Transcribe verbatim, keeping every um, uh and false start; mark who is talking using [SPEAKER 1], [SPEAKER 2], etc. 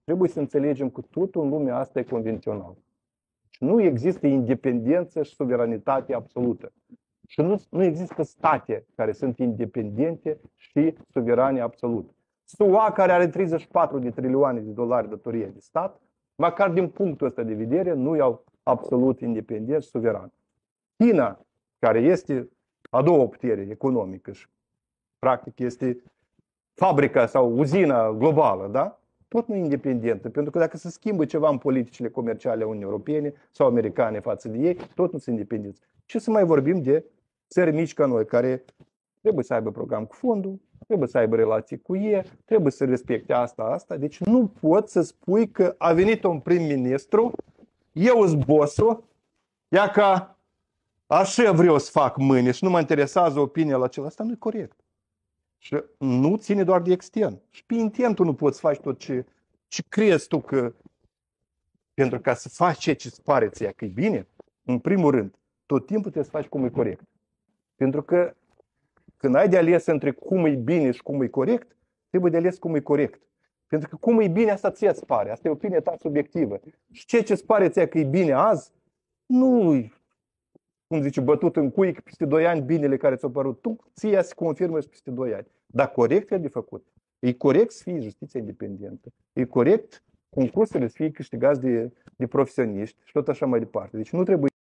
[SPEAKER 1] Trebuie să înțelegem că totul în lumea asta e convențional. Nu există independență și suveranitate absolută. Și nu, nu există state care sunt independente și suverane absolut. S U A, care are treizeci și patru de trilioane de dolari datorie de stat, măcar din punctul ăsta de vedere, nu iau absolut independent și suveran. China, care este a doua putere economică și practic este fabrica sau uzina globală, da? Tot nu e independentă, pentru că dacă se schimbă ceva în politicile comerciale a Uniunii Europene sau americane față de ei, tot nu sunt independenți. Ce să mai vorbim de țări mici ca noi, care trebuie să aibă program cu fondul, trebuie să aibă relații cu ei, trebuie să respecte asta, asta. Deci nu pot să spui că a venit un prim-ministru, eu sunt bossul, ia ca așa vreau să fac mâine și nu mă interesează opinia la acela. Asta nu e corect. Și nu ține doar de extern. Și pe intern tu nu poți să faci tot ce, ce crezi tu că... Pentru ca să faci ceea ce îți pare ție că e bine, în primul rând, tot timpul trebuie să faci cum e corect. Pentru că când ai de ales între cum e bine și cum e corect, trebuie de ales cum e corect. Pentru că cum e bine, asta ție îți pare. Asta e opinia ta subiectivă. Și ceea ce îți pare ție că e bine azi, nu e, cum zice, bătut în cuie că peste doi ani binele care ți-a părut tu, ție se confirmă și peste doi ani. Dar corect e de făcut. E corect să fie justiția independentă. E corect concursurile să fie câștigați de, de profesioniști și tot așa mai departe. Deci nu trebuie